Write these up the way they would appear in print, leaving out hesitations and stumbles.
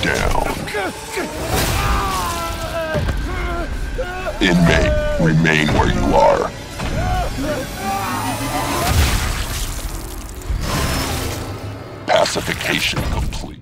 down. Inmate, remain where you are. Pacification complete.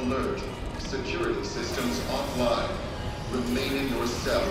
Alert. Security systems offline. Remain in your cell.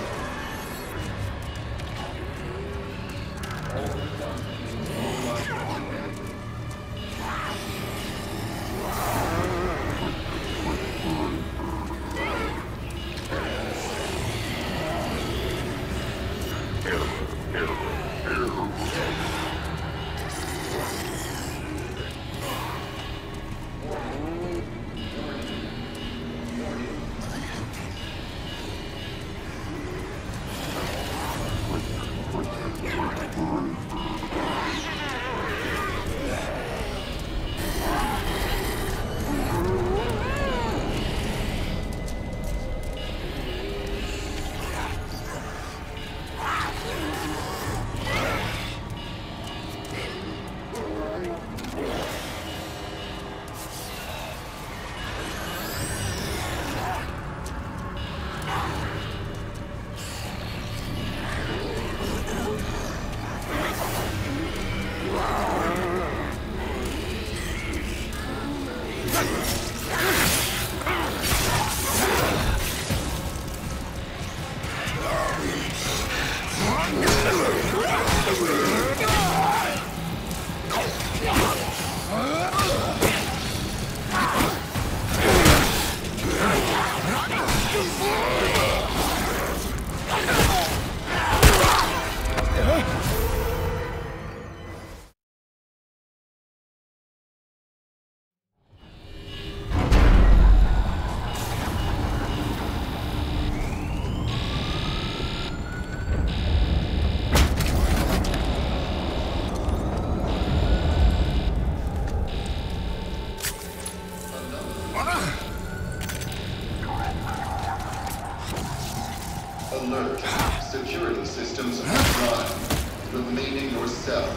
Alert. Security systems offline. Remain in your cell.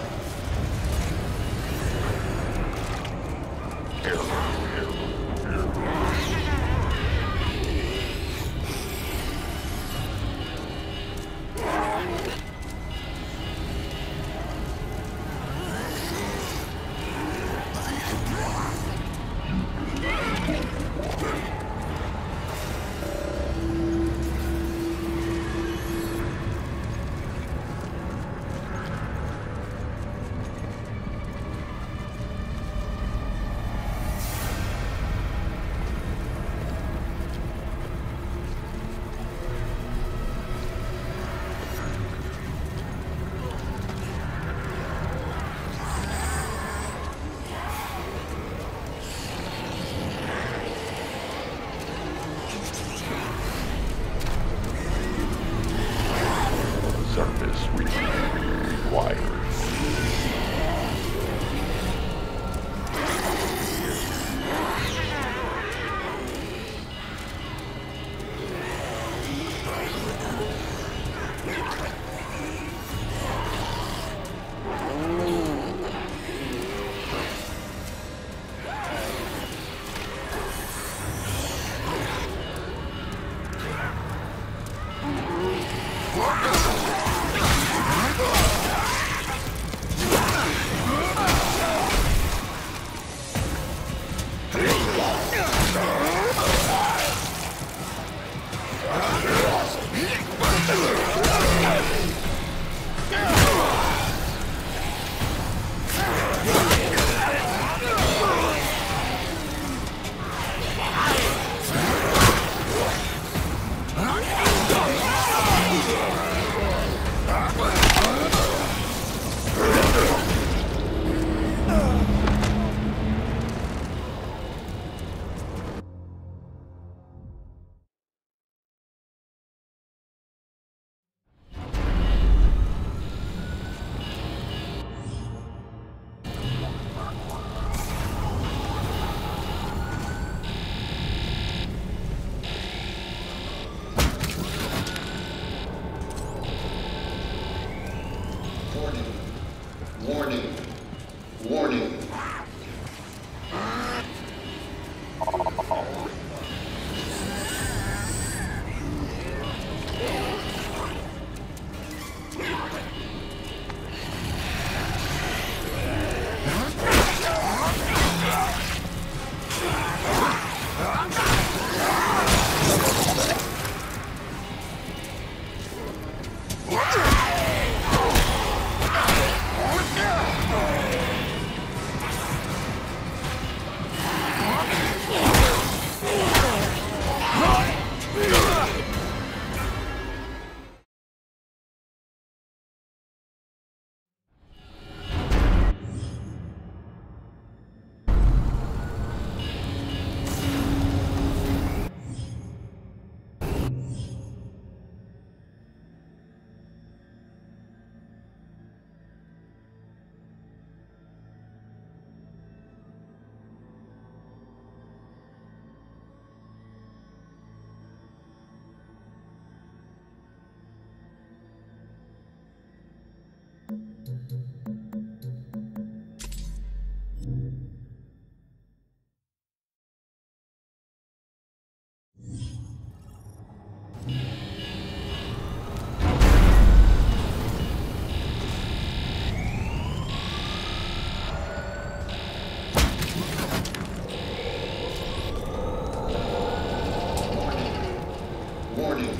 Warning.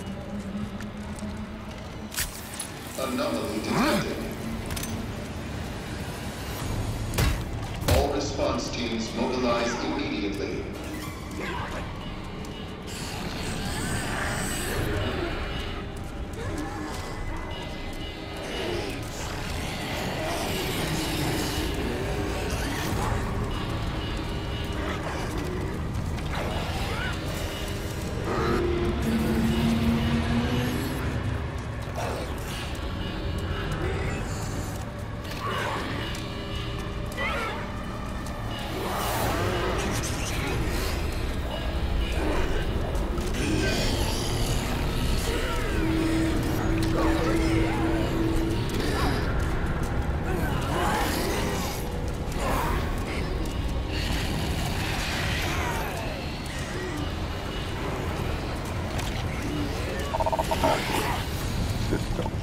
Anomaly detected. All response teams mobilize immediately. System.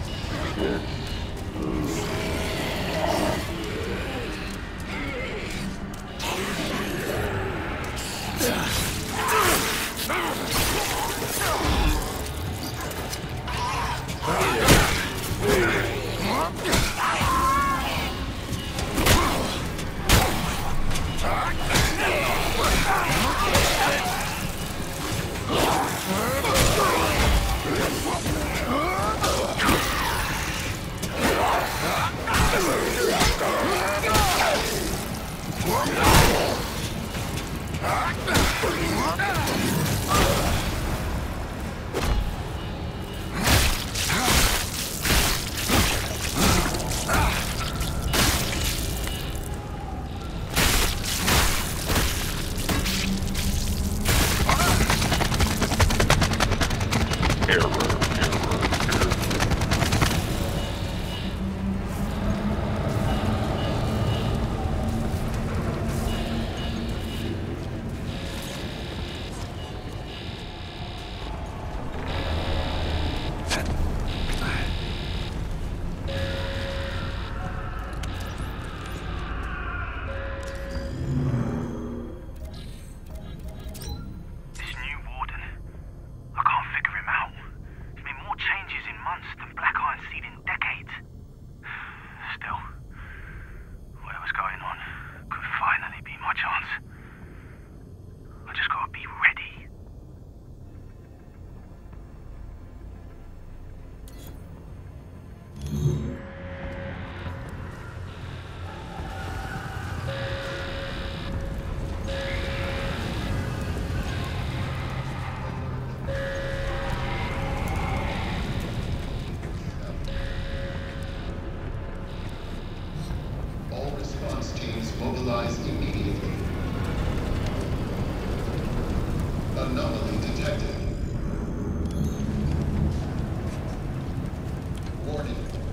Mobilize immediately. Anomaly detected. Warning.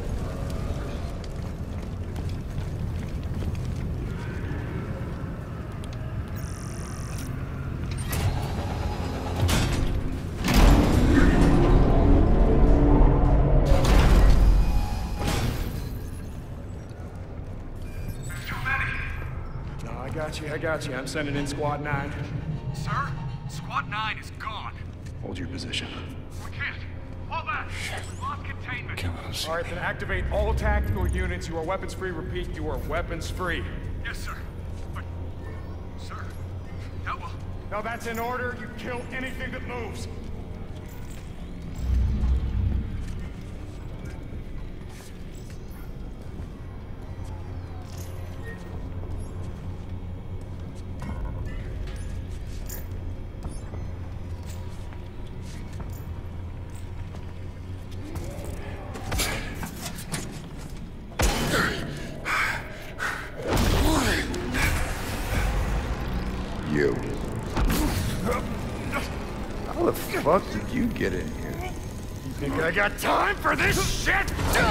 I got you. I'm sending in Squad 9. Sir? Squad 9 is gone. Hold your position. We can't. Fall back. Lost containment. All right, then activate all tactical units. You are weapons free. Repeat, you are weapons free. Yes, sir. But, sir, that will... No, that's in order. You kill anything that moves. You. How the fuck did you get in here? You think I got time for this shit?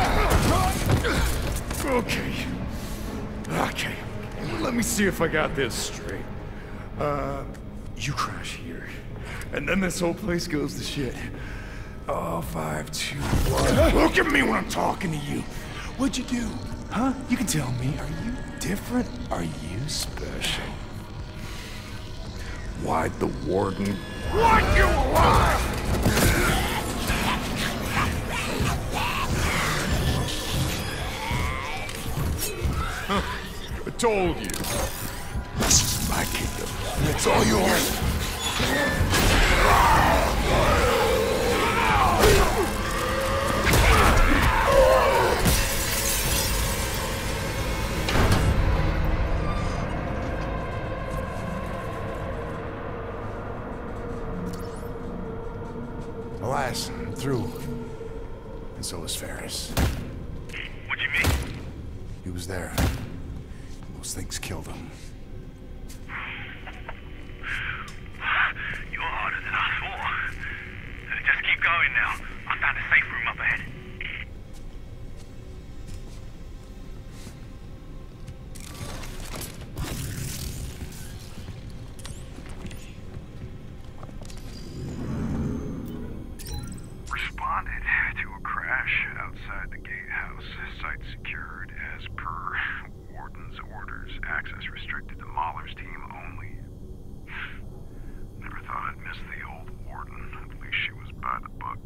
Okay. Let me see if I got this straight. You crash here, and then this whole place goes to shit. Oh, 5, 2, 1. Look at me when I'm talking to you. What'd you do? Huh? You can tell me. Are you different? Are you special? Why'd the warden want you alive? I told you. This is my kingdom. It's all yours. Alas, I'm through. And so is Ferris. What do you mean? He was there. Those things killed him. You're harder than I thought. Just keep going now. I found a safe room up ahead. Responded to a crash outside the gatehouse. Site secured as per Warden's orders. Access restricted to Mahler's team only. Never thought I'd miss the old Warden. At least she was by the book.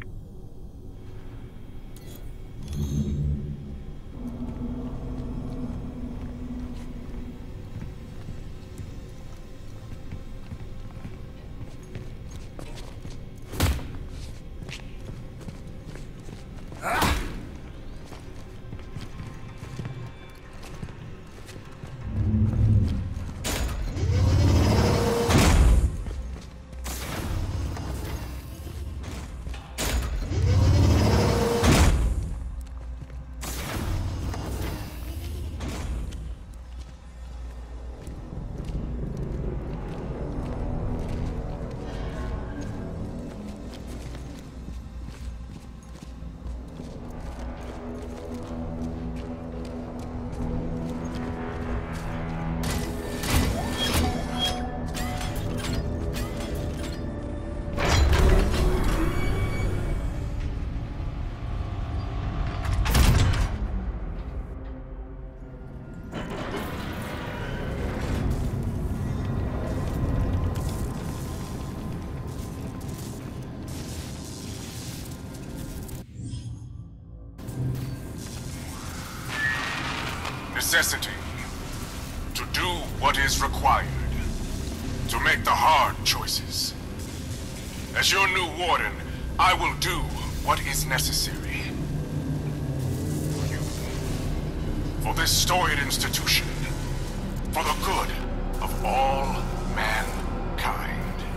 Necessity. To do what is required. To make the hard choices. As your new warden, I will do what is necessary. For you. For this storied institution. For the good of all mankind.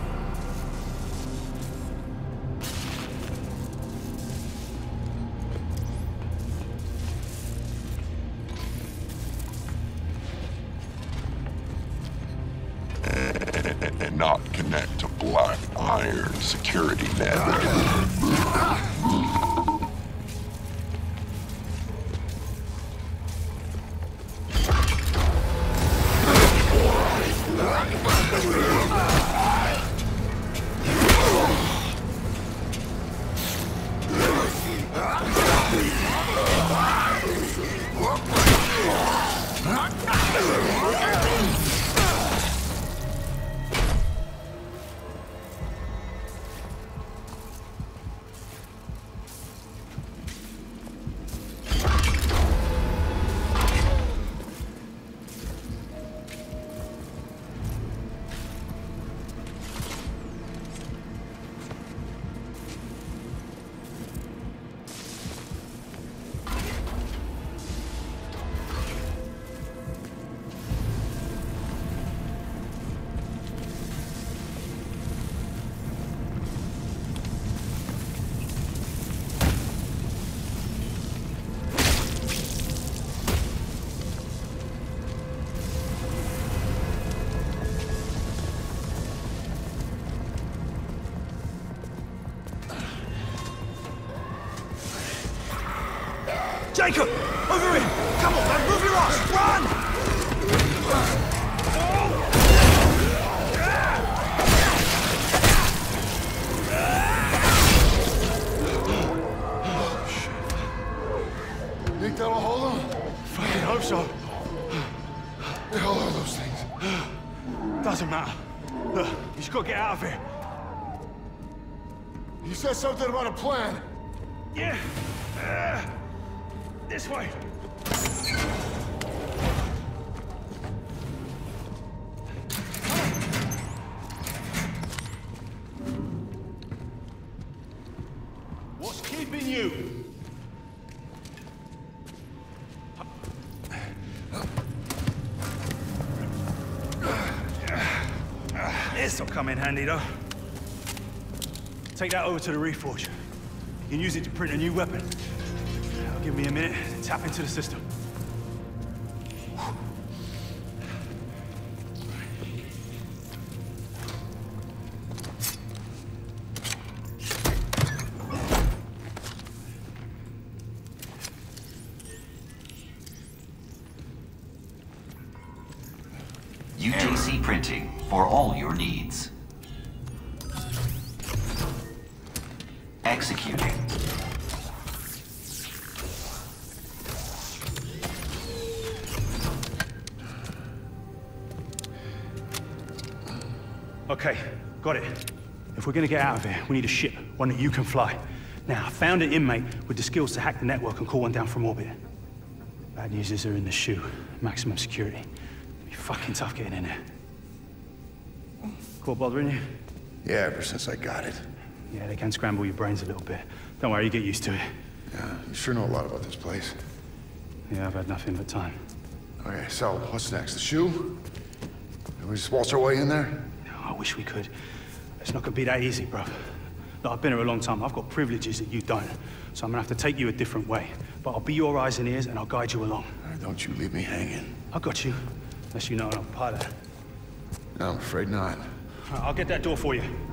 And not connect to Black Iron security network. Jacob! Over here! Come on, man! Move your ass! Run! Think that'll hold him? Fucking hope so. The hell are those things? Doesn't matter. Look, you just gotta get out of here. You said something about a plan. Yeah. This way. you! This'll come in handy, though. Take that over to the Reforge. You can use it to print a new weapon. Now give me a minute to tap into the system. UJC Printing for all your needs. Executing. Okay, got it. If we're gonna get out of here, we need a ship, one that you can fly. Now, I found an inmate with the skills to hack the network and call one down from orbit. Bad news is they're in the shoe. Maximum security. It'll be fucking tough getting in there. Caught bothering you? Yeah, ever since I got it. Yeah, they can scramble your brains a little bit. Don't worry, you get used to it. Yeah, you sure know a lot about this place. Yeah, I've had nothing but time. Okay, so what's next? The shoe? Can we just waltz our way in there? I wish we could. It's not gonna be that easy, bruv. Look, I've been here a long time. I've got privileges that you don't. So I'm gonna have to take you a different way. But I'll be your eyes and ears and I'll guide you along. Don't you leave me hanging. I got you. Unless you know I'm a pilot. No, I'm afraid not. I'll get that door for you.